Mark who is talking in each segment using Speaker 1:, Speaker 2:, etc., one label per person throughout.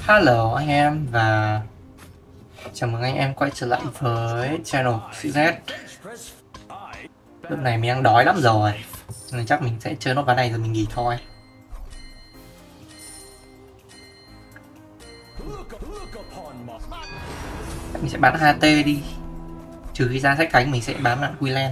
Speaker 1: Hello anh em và chào mừng anh em quay trở lại với channel CZ. Lúc này mình đang đói lắm rồi nên chắc mình sẽ chơi nốt ván này rồi mình nghỉ thôi. Mình sẽ bán HT đi, trừ khi ra sách cánh mình sẽ bán bạn Quillen.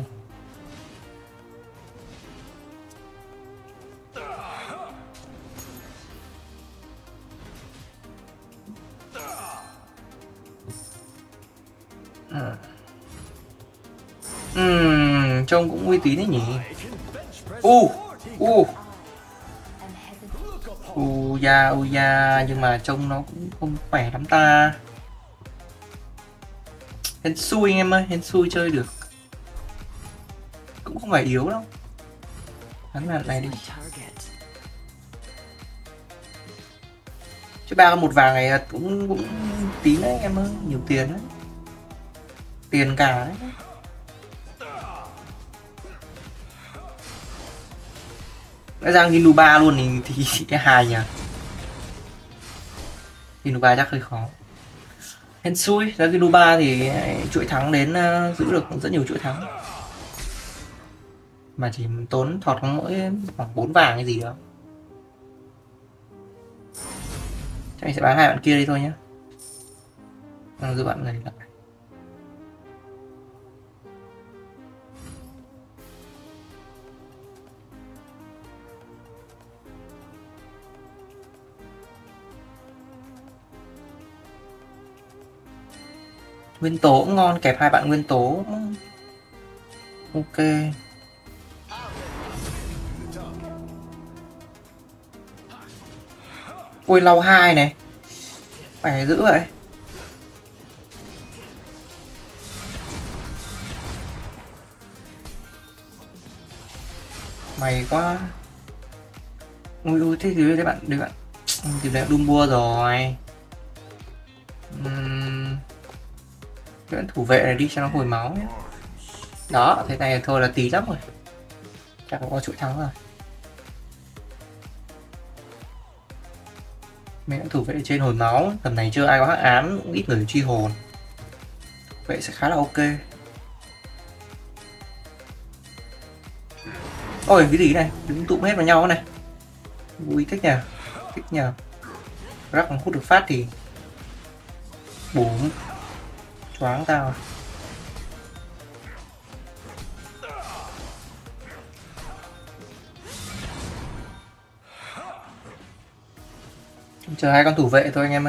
Speaker 1: Trông cũng uy tín đấy nhỉ. Nhưng mà trông nó cũng không khỏe lắm ta. Hên xui anh em ơi, hên xui chơi được. Cũng không phải yếu đâu. Bắn bạn này đi. Chứ 3 con 1 vàng này cũng tí đấy anh em ơi, nhiều tiền đấy. Tiền cả đấy. Đã ra Ginuba luôn thì cái hài nhỉ. Ginuba chắc hơi khó. Hên xui, ra Ginuba thì chuỗi thắng đến giữ được rất nhiều chuỗi thắng. Mà chỉ tốn thọt mỗi khoảng 4 vàng cái gì đó. Chắc mình sẽ bán 2 bạn kia đi thôi nhé. Giữ bạn này lại. Nguyên tố cũng ngon, kẹp 2 bạn nguyên tố. Ok. Ôi lau 2 này. Phải giữ vậy. Mày quá. Ui thế thì bạn tìm lại Dumbua rồi. Cái thủ vệ này đi cho nó hồi máu nhé. Đó, thế này thôi là tí lắm rồi. Chắc có chuỗi thắng rồi. Mấy thủ vệ trên hồi máu, tầm này chưa ai có hắc án, cũng ít người truy hồn. Vậy sẽ khá là ok. Ôi cái gì này, đứng tụm hết vào nhau này. Vui thích nhờ, thích nhờ. Rắc hút được phát thì bùm choáng tao. Chờ 2 con thủ vệ thôi anh em ơi.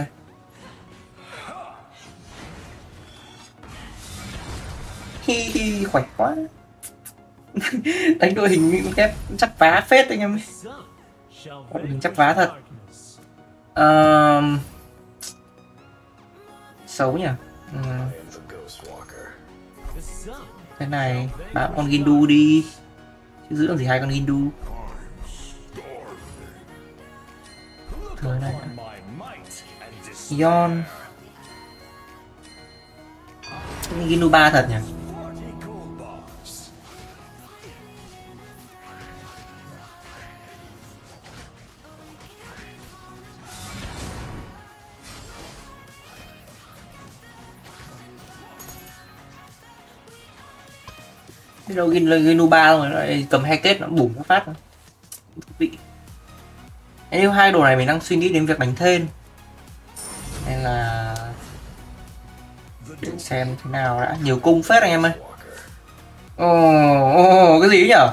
Speaker 1: Hi khỏe quá. Đánh đội hình kép chắc vá phết anh em ơi. Đội hình chắc vá thật. Xấu nhỉ. Thế này bán con Gindu đi chứ giữ làm gì 2 con Gindu. Thời này Yon Gindu 3 thật nhỉ. Thế đâu Gindu 3 rồi lại cầm 2 kết nó bùng nó phát. Thú vị. Nếu 2 đồ này mình đang suy nghĩ đến việc đánh thêm nên là để xem thế nào đã. Nhiều cung phết anh em ơi. Cái gì nhở?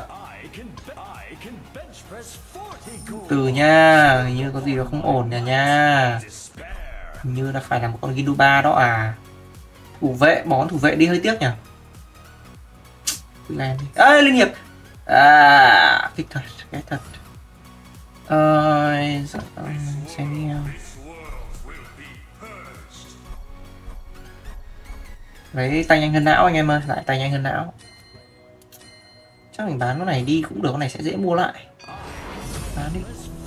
Speaker 1: Từ nha, hình như có gì đó không ổn nha. Hình như là phải là một con Gindu 3 đó à. Thủ vệ, bón thủ vệ đi hơi tiếc nhỉ. Lên đi. Ê, liên hiệp. Thích thật, cái thật. Xem nhau. Lấy tay nhanh hơn não anh em ơi, lại tay nhanh hơn não. Chắc mình bán con này đi cũng được, con này sẽ dễ mua lại. Bán đi.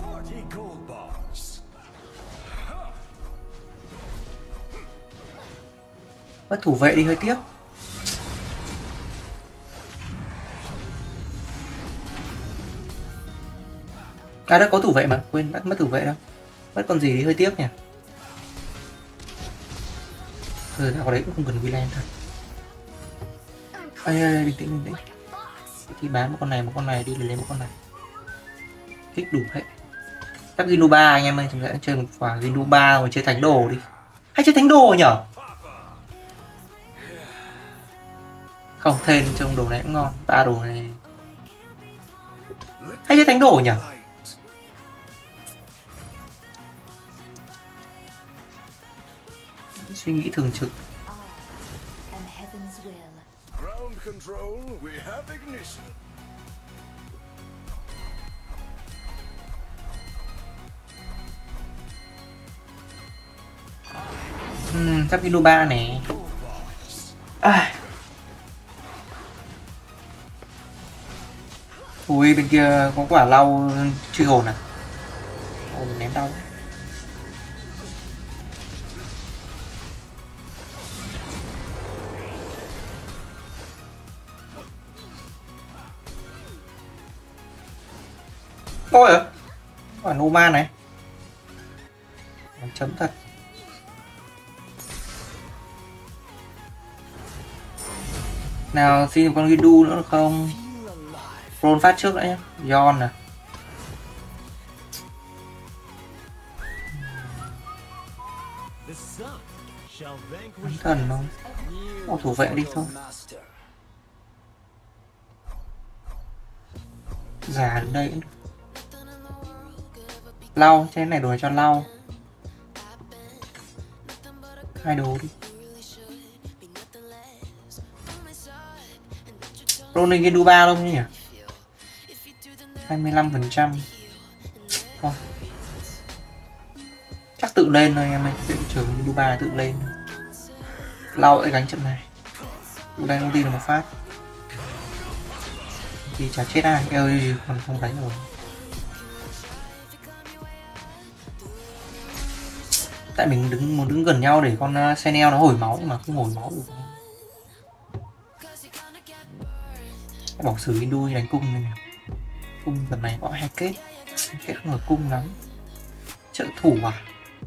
Speaker 1: Mất thủ vệ đi hơi tiếc. Đất có thủ vệ mà, quên mất thủ vệ đâu. Mất con gì đi hơi tiếc nhỉ. Thời nào đấy cũng không cần Villain thật. Ê, bình tĩnh, bình tĩnh. Thì bán một con này đi lấy một con này. Kích đủ hết. Chắc Ginuba anh em ơi, chúng ta sẽ chơi một quả Ginuba mà chơi thánh đồ đi. Hay chơi thánh đồ nhở? Không, thêm trong đồ này cũng ngon. Ba đồ này. Hay chơi thánh đồ nhở? Suy nghĩ thường trực. Sắp Ginuba này. Ui, bên kia có quả lau truy hồn à? Ôi, ném đau. Ôi à? Quả Noma này. Chấm thật. Nào xin một con Gidu nữa được không? Roll phát trước đã nhé. Yon à. Bắn thần không? Ô, thủ vệ đi thôi. Già đến đây cũng được. Lau, trên này đồ này cho lau. Hai đồ đi. Ronin Geduba không nhỉ? 25%. Không. Chắc tự lên thôi em ơi, viện trưởng Geduba tự lên. Lau lại gánh trận này. Tự lên công ty là một phát. Thì chả chết ai, ơi còn không đánh rồi. Tại mình muốn đứng gần nhau để con Senel nó hồi máu nhưng mà không hồi máu được. Bỏ xử Hindu đánh cung này. Cung tầm này có hai kết. Kết không ở cung lắm. Trợ thủ à?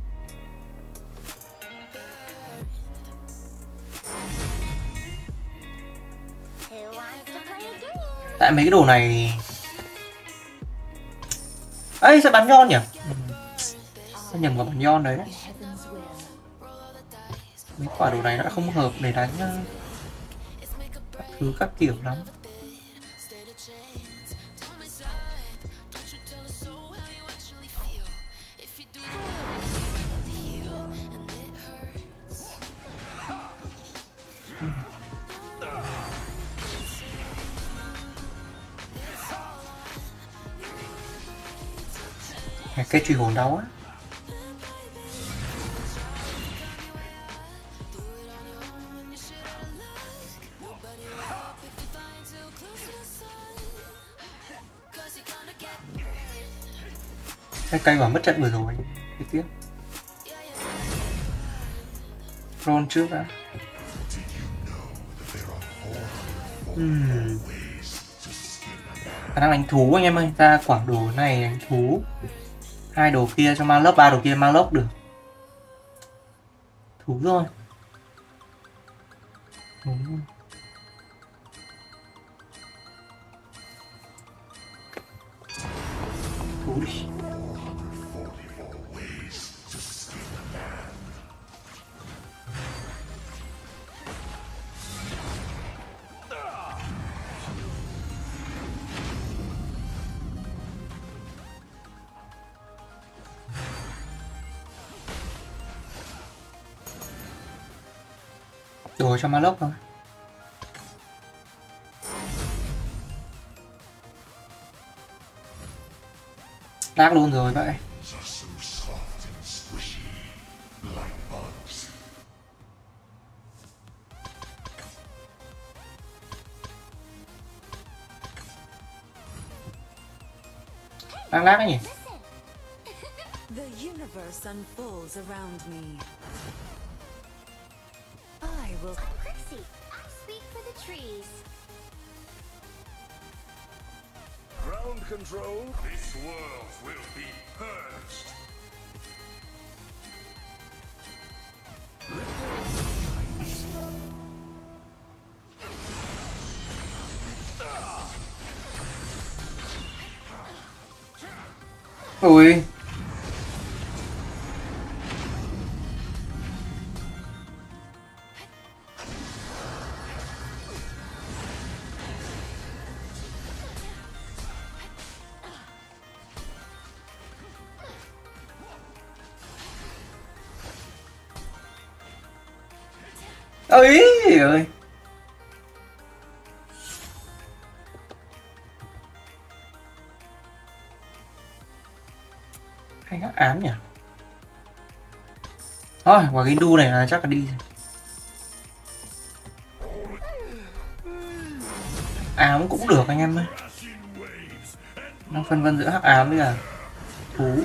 Speaker 1: Tại mấy cái đồ này. Ấy sao bắn nhon nhỉ? Sao nhầm vào bắn nhon đấy. Mấy quả đồ này đã không hợp để đánh các thứ các kiểu lắm. Cái truy hồn đau á. Cái cây quả mất trận vừa rồi. Cái tiếp. Roll trước đã. Khả năng đánh thú anh em ơi. Ra quả đồ này đánh thú. Hai đồ kia cho mang lốc, ba đồ kia mang lốc được. Thú rồi. Thú đi. Đồ cho Malok thôi. Đác luôn rồi vậy. Đang lát đấy nhỉ?
Speaker 2: The universe unfolds around me. I will.
Speaker 3: Crixie, I speak for the trees.
Speaker 4: Ground control. This world will be purged.
Speaker 1: Ui. Ơi ơi. Hay hắc ám nhỉ. Thôi quả cái đu này là chắc là đi. Ám cũng được anh em ơi. Đang phân vân giữa hắc ám với là thú.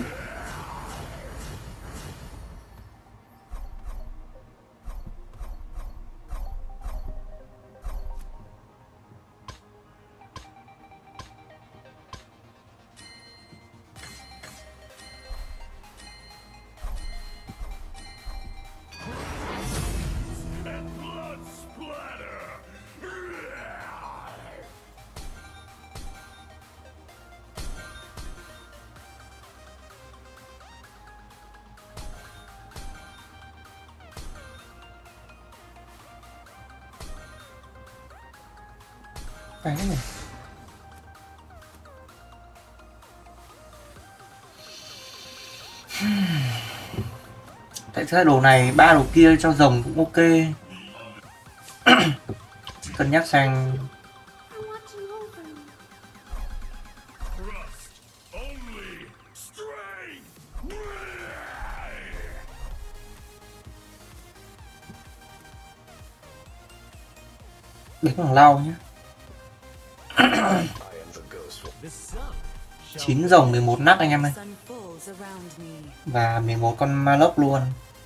Speaker 1: Cái này. Tại sao đồ này ba đồ kia cho rồng cũng ok. Cân nhắc sang
Speaker 3: I want you over me.
Speaker 4: Trust only strength.
Speaker 1: đánh bằng lau nhé.
Speaker 4: I am the ghost.
Speaker 1: 9 rồng 11 nắp anh em ơi.
Speaker 2: Sun falls around me.
Speaker 1: Và 11 con ma lốc luôn.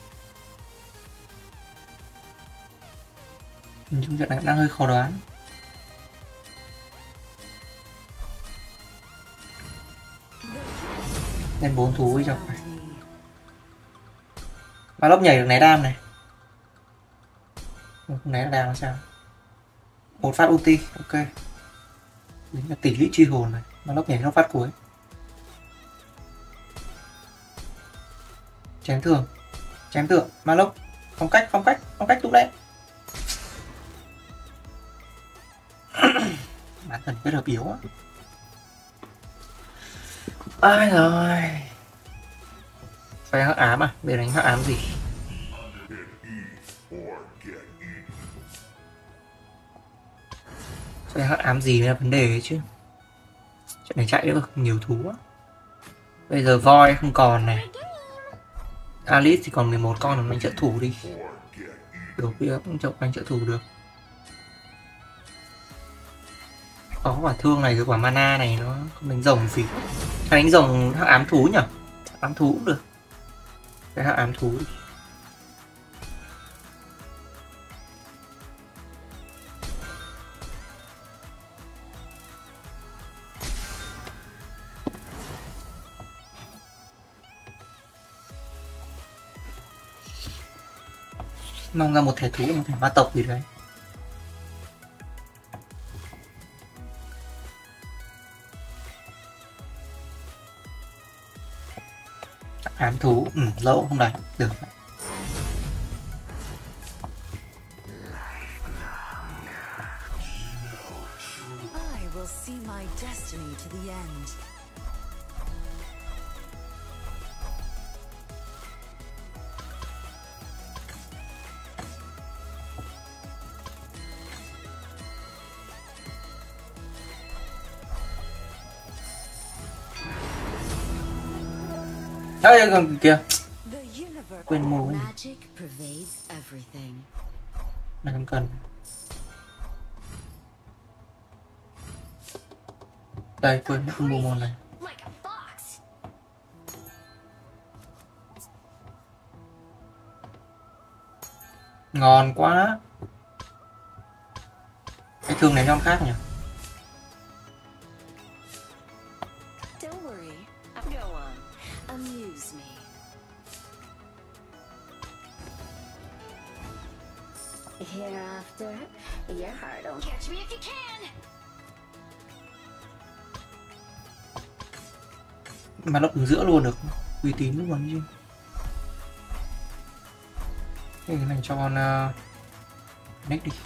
Speaker 1: Nhưng chuyện này đang hơi khó đoán. Lên 4 thú với chọc này. Ma lốc nhảy được né đam này. Không né được đam là sao? Một phát ulti, ok. Đấy là tỷ lệ truy hồn này. Ma lốc nhảy nó phát cuối. Chém thường. Chém tượng, ma lốc. Phong cách lúc đấy. Bán thần kết hợp yếu á. Ai rồi. Phải hắc ám à? Bây giờ đánh hắc ám gì? Phải hắc ám gì mới là vấn đề ấy chứ. Chuyện này chạy được nhiều thú á. Bây giờ voi không còn này. Alice thì còn 11 con rồi, đánh trợ thủ đi. Được bây giờ cũng chọc đánh trợ thủ được. Có quả thương này, cái quả mana này nó không đánh rồng phí. Hay đánh rồng hắc ám thú nhỉ? Ám thú cũng được. Cái hắc ám thú đi. Mong ra một thẻ thú, một thẻ ma tộc gì đấy. Ám thú, dẫu không đánh được.
Speaker 2: I will see my destiny to the end.
Speaker 1: Đấy còn kìa.
Speaker 2: The universe.
Speaker 1: Quên mua.
Speaker 2: Magic pervades everything.
Speaker 1: Này không cần. Đây quên không mua môn này.
Speaker 3: Like a fox.
Speaker 1: Ngon quá. Cái thương này con khác nhỉ?
Speaker 2: Don't worry. Go on. Amuse me.
Speaker 3: Hereafter, your heart will catch me if you can.
Speaker 1: Mà nó đứng giữa luôn được, uy tín luôn chứ. Cái này cho con next đi.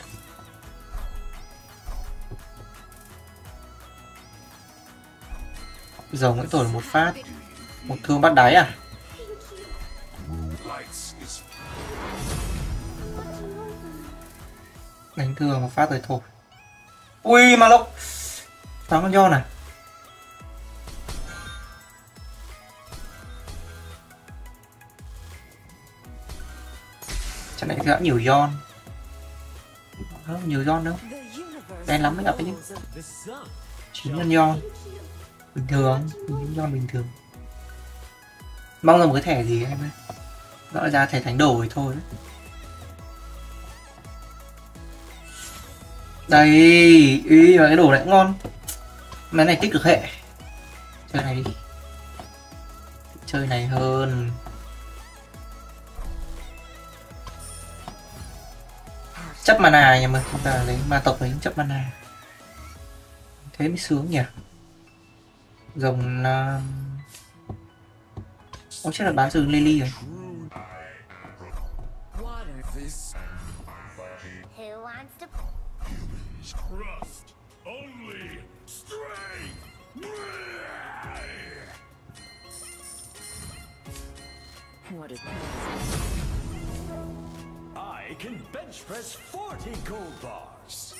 Speaker 1: Giờ mỗi tổ một phát, một thương bắt đáy à? Đánh thương một phát rồi thôi. Ui mà lốc tám con Yon à? Chắc này gã nhiều Yon. Không nhiều Yon đâu. Đen lắm mới gặp đấy chứ. 9 con Yon bình thường, những Yon bình thường. Mong là một cái thẻ gì em ơi. Rõ ra thẻ thánh đồ thì thôi đấy. Đây, ý và cái đồ này cũng ngon. Máy này tích được hệ. Chơi này đi. Chơi này hơn. Chấp mana nha mà, chúng ta lấy ma tộc lấy chấp mana. Thế mới sướng nhỉ. Rồng ông chắc là bán rừng Lily rồi.
Speaker 3: Who wants to?
Speaker 4: Trust only strength.
Speaker 2: What is
Speaker 5: I can bench press 40 gold bars.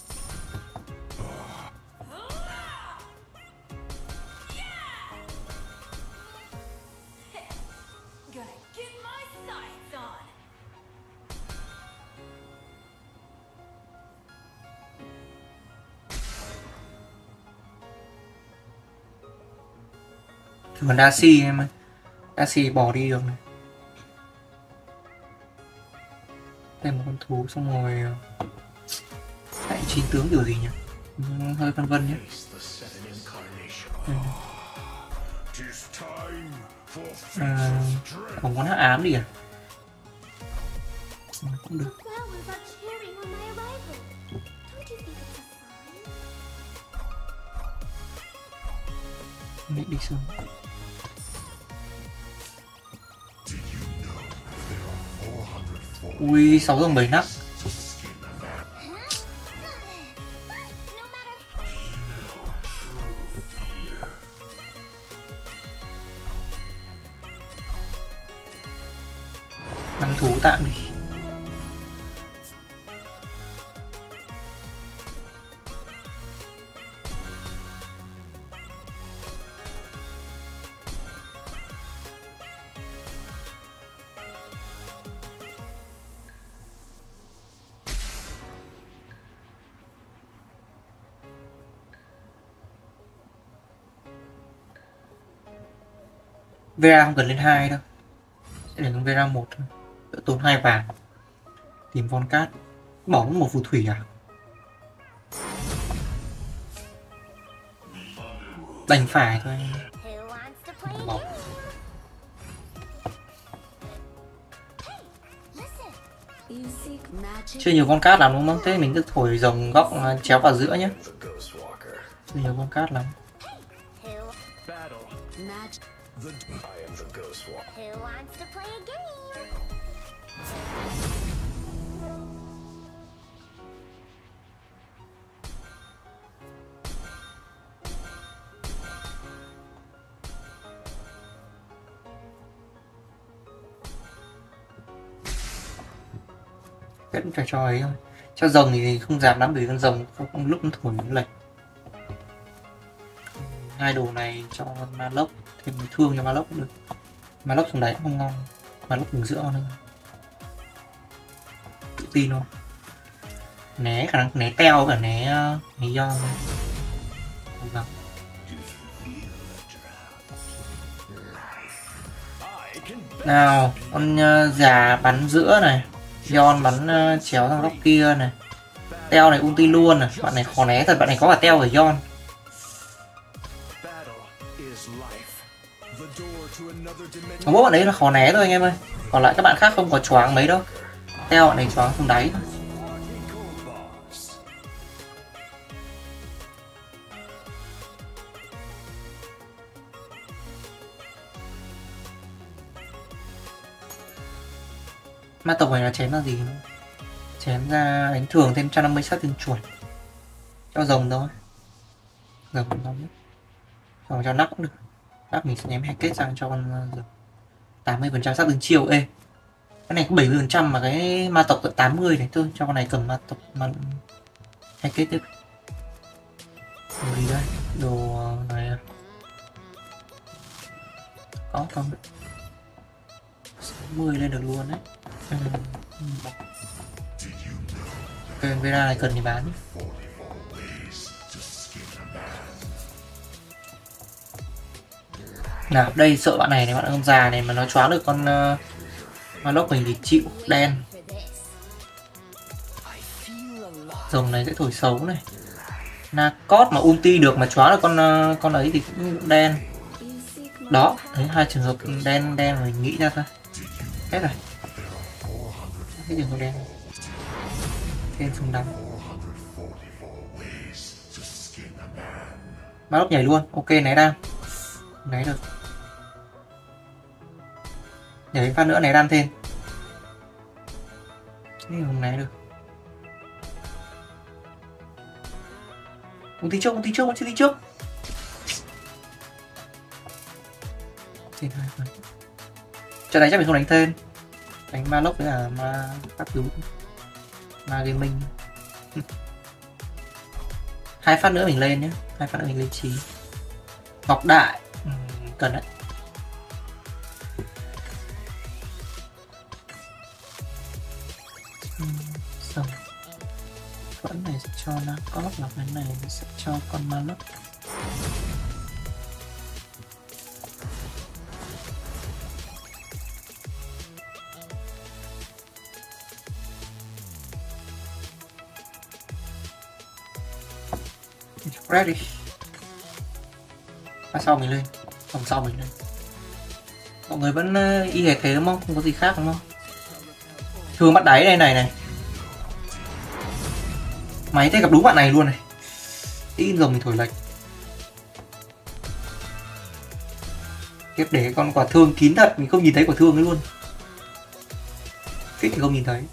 Speaker 2: gonna get my sights on?
Speaker 1: Còn Darcy em ơi. Darcy bỏ đi được này. Thêm một con thú xong rồi lại 9 tướng kiểu gì nhỉ? Hơi phân vân nhé.
Speaker 4: Tis time for
Speaker 1: Còn con hắc ám đi à? Cũng được.
Speaker 3: Flowers are cheering on my arrival. Don't you think it's a sign?
Speaker 1: Định đi xuống. Ui 6 dòng 7 nắp. Năm thú tạm đi. Vera không cần lên 2 đâu. Sẽ để con Vera 1 thôi. Đỡ tốn 2 vàng. Tìm Von Cát. Bỏ một phù thủy à? Đành phải thôi.
Speaker 3: Who wants to play a
Speaker 1: Bỏ.
Speaker 3: game? Listen.
Speaker 2: You seek magic?
Speaker 1: Chưa nhiều Von Cát lắm đúng không? Thế mình cứ thổi rồng góc chéo vào giữa nhé.
Speaker 5: The Ghost Walker.
Speaker 1: Chưa nhiều Von Cát lắm.
Speaker 3: Who
Speaker 5: Battle.
Speaker 2: Magic.
Speaker 5: I am the Ghost Walker.
Speaker 3: who wants to play a game?
Speaker 1: Vẫn phải cho ấy thôi. Cho rồng thì không dám lắm vì con rồng không lúc nó thổi nó lệch. Hai đồ này cho ma lốc, thêm thương cho ma lốc cũng được. Ma lốc xuống đáy cũng không ngon. Ma lốc đứng giữa nữa. Tự tin không? Né khả năng né teo cả né Yon. Cố gắng.
Speaker 5: I can
Speaker 1: Nào, con già bắn giữa này. Yon bắn chéo sang góc kia này. Teo này ulti luôn này. Bạn này khó né thật, bạn này có cả teo ở Yon.
Speaker 5: battle is life. The door to another dimension.
Speaker 1: Có mỗi bạn đấy là khó né thôi anh em ơi. Còn lại các bạn khác không có choáng mấy đâu. Teo bạn này choáng xuống đáy thôi.
Speaker 5: 40 gold bars.
Speaker 1: Ma tộc này là chém là gì nữa? Chém ra đánh thường thêm 150 sát thương chuột. Cho rồng thôi. Rồng không biết. Rồng cho nắp cũng được. Nắp mình sẽ ném hai kết sang cho con rồng. 80% sát thương chiêu. Ê, cái này có 70% mà cái ma tộc tận 80 này thôi. Cho con này cầm ma tộc mà hai kết tiếp. Đồ gì đây? Đồ này à? Có không? 60 lên được luôn đấy. Cái Vera này cần thì bán đi. Nào đây, sợ bạn này, bạn ông già này mà nó choáng được con ma lốc mình thì chịu đen. Rồng này sẽ thổi xấu này. Nacot mà ulti được mà choáng được con ấy thì cũng đen. Đó, thấy hai trường hợp đen đen rồi nghĩ ra thôi. Hết rồi. Cái trường hợp đen. Thêm súng đắm. Ma lốc nhảy luôn. Ok, né đang. Né được. Nhảy phát nữa né đan thêm. Nhưng không né được. Một tí trước. Trên 2 phần. Trận này chắc mình không đánh thêm. Đánh ma lốc với là ma các thứ. Ma gaming. 2 phát nữa mình lên nhé. 2 phát nữa mình lên 9. Ngọc đại. Cần đấy. Xong. Vẫn này sẽ cho Nacot, và cái này sẽ cho con ma lốc. Ready. Sau mình lên, vòng sau mình lên. Mọi người vẫn y hệt thế đúng không? Không có gì khác đúng không? Thường bắt đáy đây này. Máy thế gặp đúng bạn này luôn này. Tin rồi mình thổi lệch. Tiếp để con quả thương kín thật, mình không nhìn thấy quả thương ấy luôn. Phít thì không nhìn thấy.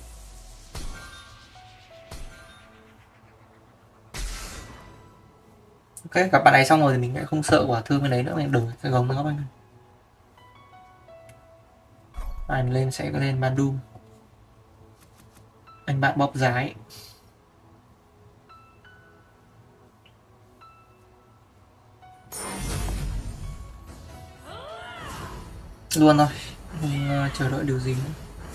Speaker 1: Ok, gặp bạn này xong rồi thì mình sẽ không sợ quả thương bên đấy nữa, mình đổi cái gồng nó anh. Anh lên sẽ có lên Bandung. Anh bạn bóp giái. Luôn thôi, không chờ đợi điều gì nữa.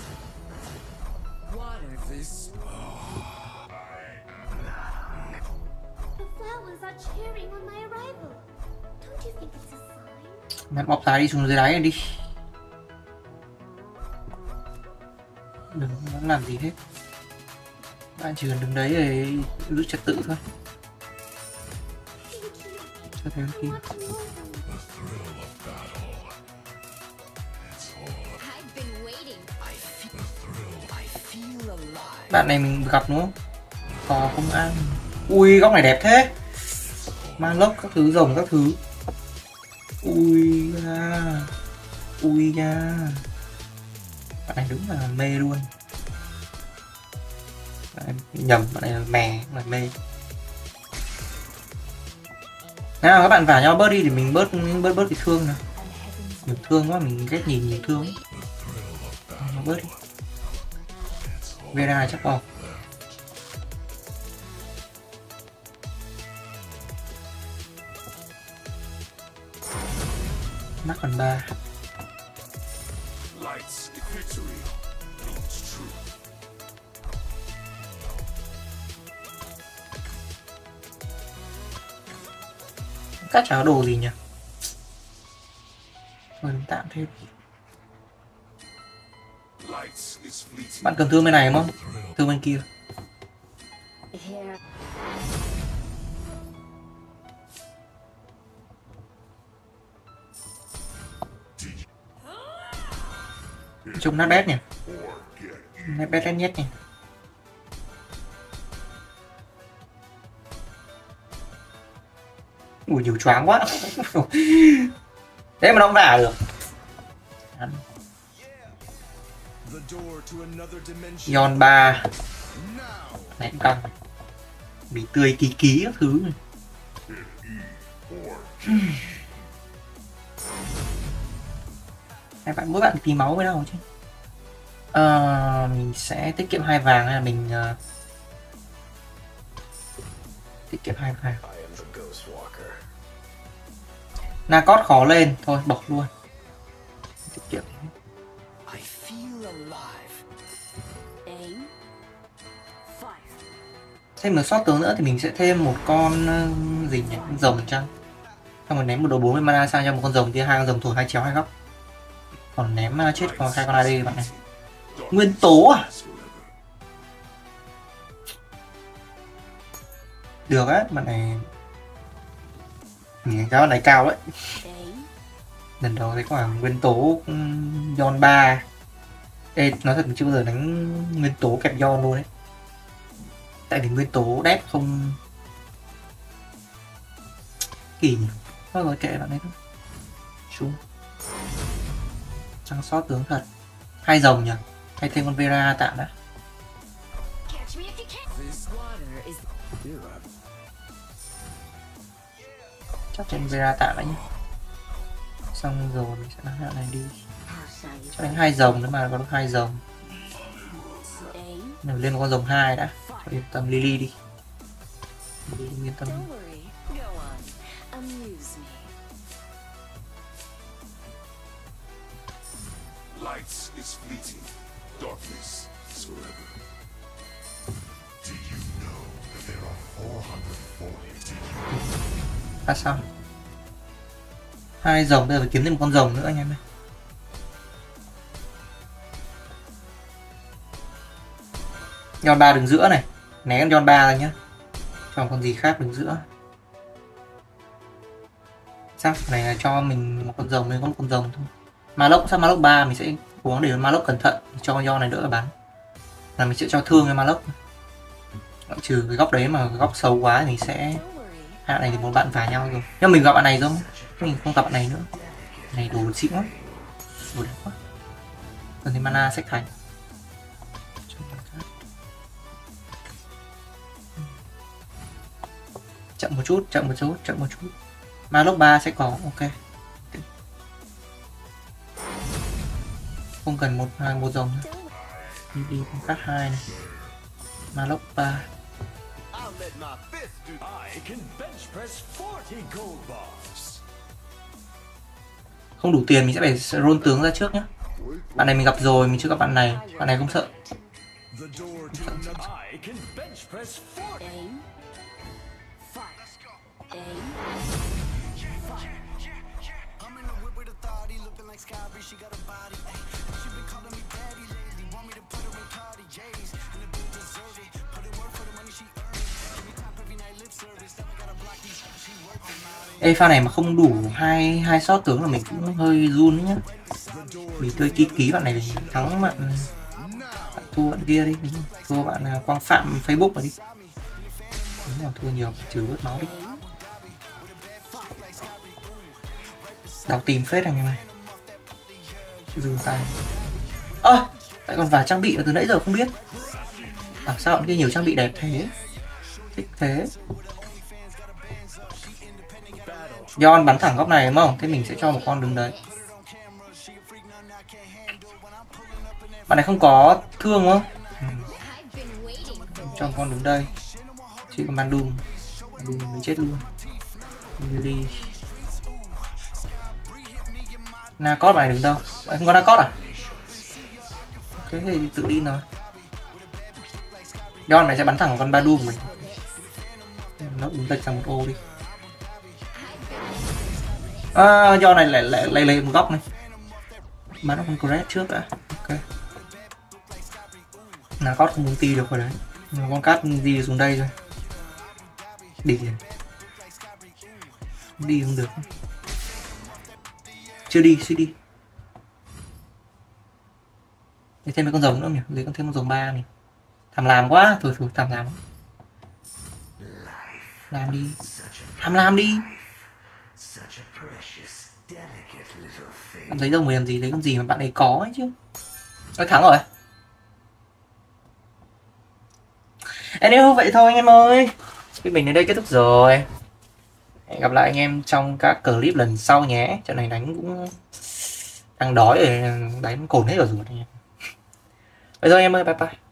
Speaker 1: Mẹ bóp giái đi xuống dưới đáy này đi. Đừng làm gì hết. Bạn chỉ cần đứng đấy để giữ trật tự thôi. Cho thêm kim. Bạn này mình gặp đúng không? Có không ăn. Ui, góc này đẹp thế. Ma lốc các thứ, rồng các thứ. Ui da. Ui da. Bạn này đúng là mê luôn. Bạn này nhầm, bạn này là mè, là mê. Nào các bạn vả nhau bớt đi để mình bớt cái thương nào. Nhiều thương quá, mình ghét nhìn nhiều thương. Nó bớt đi. Vera chắc không. Mắc còn 3. Các cháu đồ gì nhỉ? Thôi tạm thêm. Bạn cầm thương bên này đúng không? Thương bên kia. Trông nát bét nhỉ? Nát bét nhất nhỉ? Ui nhiều choáng quá. Thế mà nó không đả được.
Speaker 4: The door to another dimension.
Speaker 1: Yon 3
Speaker 4: Now.
Speaker 1: ném căng bị tươi ký ký các thứ này. Hai bạn mỗi bạn tí máu với đâu chứ. Mình sẽ tiết kiệm 2 vàng hay là mình tiết kiệm 2 vàng.
Speaker 5: I am the Ghost Walker.
Speaker 1: Nacot khó lên thôi bỏ luôn. Tiết kiệm.
Speaker 5: I feel alive.
Speaker 2: Aim. Fire.
Speaker 1: Thêm một sót tướng nữa thì mình sẽ thêm một con gì nhỉ, con rồng chăng, xong rồi ném một đồ 40 mana sang cho một con rồng kia, hai con rồng thổi hai chéo hai góc, còn ném chết còn hai con AD bạn này. Nguyên tố à, được á bạn này, giá bạn này cao đấy.
Speaker 2: Aim.
Speaker 1: Lần đầu thấy quả nguyên tố Yon 3. Ê, nói thật mình chưa bao giờ đánh nguyên tố kẹp Yon luôn đấy, tại vì nguyên tố đép không kỳ nhỉ. Thôi rồi kệ bạn ấy thôi. Xuống trăng sót tướng thật. Hai rồng nhỉ, hay thêm con Vera tạm đã.
Speaker 3: Catch me if you can.
Speaker 2: This water is
Speaker 1: Chắc trên Vera tạm đã nhé. Xong rồi mình sẽ đánh đoạn này đi.
Speaker 2: how shall you
Speaker 1: Chắc đánh hai rồng nữa mà có hai rồng.
Speaker 2: aim?
Speaker 1: Mình lên một con rồng 2 đã. Cho yên tâm Lily đi. Lily yên tâm.
Speaker 2: Don't worry. Go on. Amuse me.
Speaker 4: Lights is fleeting. Darkness is forever. Do you know that there are 440?
Speaker 1: À sao? Hai rồng bây giờ phải kiếm thêm một con rồng nữa anh em ơi. Yon 3 đứng giữa này. Né con Yon 3 ra nhá. Cho con gì khác đứng giữa. Sao? Này là cho mình một con rồng, mình có một con rồng thôi. Malok, sao Malok 3 mình sẽ cố gắng để Malok cẩn thận cho con Yon này đỡ bắn. Là mình sẽ cho thương cho Malok. Trừ cái góc đấy mà cái góc xấu quá thì mình sẽ
Speaker 2: Don't worry.
Speaker 1: hạ này thì một bạn phá nhau rồi. Nhưng mình gặp bạn này rồi, mình không gặp bạn này nữa. Này đồ xịn quá, đồ đẹp quá. Cần thì mana sách thành. Chậm một chút, chậm một chút, chậm một chút. Malok 3 sẽ có, ok. Không cần một dòng nữa. Đi con cắt 2 này. Malok 3.
Speaker 5: I'll let my fist do. I can bench press 40 gold bars.
Speaker 1: Không đủ tiền mình sẽ phải roll tướng ra trước nhé. Bạn này mình gặp rồi, mình chưa gặp bạn này. Bạn này không sợ.
Speaker 4: The door to another.
Speaker 5: I can bench press 40.
Speaker 2: Aim. Fire. Aim.
Speaker 1: Ê, pha này mà không đủ hai shot tướng là mình cũng hơi run nhá. Vì tôi ký bạn này thắng bạn thua bạn kia đi, thua bạn Quang Phạm Facebook rồi đi. Đúng là thua nhiều, trừ bớt máu đi. Đào tìm phết anh em này. Dừng tay. Tại còn vài trang bị mà từ nãy giờ không biết. Sao bạn kia nhiều trang bị đẹp thế? Thích thế. Yon bắn thẳng góc này đúng không? Thế mình sẽ cho một con đứng đấy. Bạn này không có thương đúng không? Cho một con đứng đây. Chỉ có Bandung. Bandung mới chết luôn. Đi. Nacot này đứng đâu? Bạn không có Nacot à? Ok thì tự đi rồi. Yon này sẽ bắn thẳng con Bandung của mình. Nó đứng lệch sang một ô đi. Do này lại lấy một góc này. Bắn nó con Corret trước đã. Ok. Nacot không muốn ti được rồi đấy. Nhưng con cát đi xuống đây rồi. Đi liền. Đi không được. Chưa đi, suy đi. Để thêm mấy con rồng nữa nhỉ. Lấy con thêm con rồng 3 này. Thầm làm quá. Thôi thầm làm. Làm đi. Làm đi. Bạn thấy rồng mình làm gì? Lấy con gì mà bạn ấy có ấy chứ. Tôi thắng rồi. Nếu vậy thôi anh em ơi, thì mình đến đây kết thúc rồi. Hẹn gặp lại anh em trong các clip lần sau nhé. Trận này đánh cũng đang đói rồi, đánh cồn hết rồi anh em. Vậy thôi anh em ơi, bye bye.